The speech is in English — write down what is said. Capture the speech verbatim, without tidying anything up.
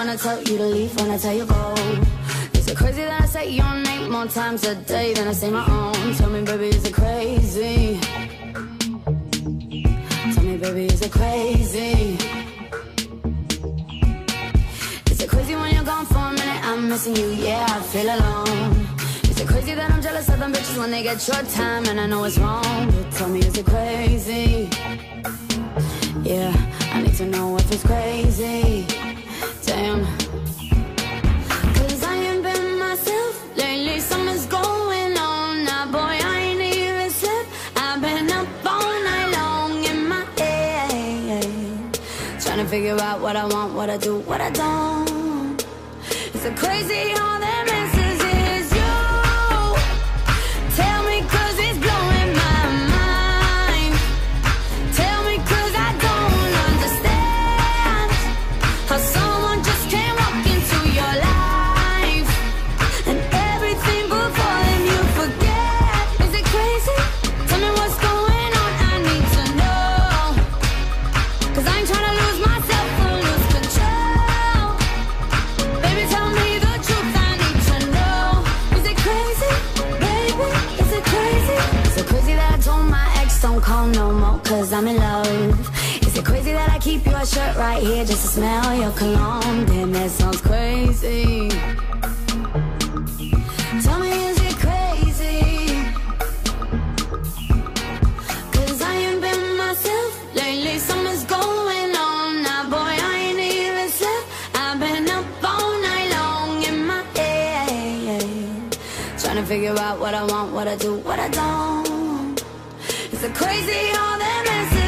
wanna tell you to leave when I tell you go? Is it crazy that I say your name more times a day than I say my own? Tell me, baby, is it crazy? Tell me, baby, is it crazy? Is it crazy when you're gone for a minute? I'm missing you, yeah, I feel alone. Is it crazy that I'm jealous of them bitches when they get your time and I know it's wrong? But tell me, is it crazy? Yeah, I need to know if it's crazy. Damn. Cause I ain't been myself lately, something's going on. Now boy, I ain't even slept. I've been up all night long in my head, trying to figure out what I want, what I do, what I don't. Is it crazy how that messes is you? Tell me cause it's blowing my mind. Tell me cause I don't understand how someone just can't walk into your life and everything before then you forget. Is it crazy? Tell me what's going on, I need to know. Cause I ain't trying to lose myself or lose control. Baby, tell me the truth, I need to know. Is it crazy? Baby, is it crazy? Is it crazy that I told my ex don't call no more cause I'm in love? Is it crazy that I keep your shirt right here just to smell your cologne? Damn, that sounds crazy. Tell me, is it crazy? Cause I ain't been myself lately, something's going on. Now boy, I ain't even slept. I've been up all night long in my head, trying to figure out what I want, what I do, what I don't. Is it crazy all that messes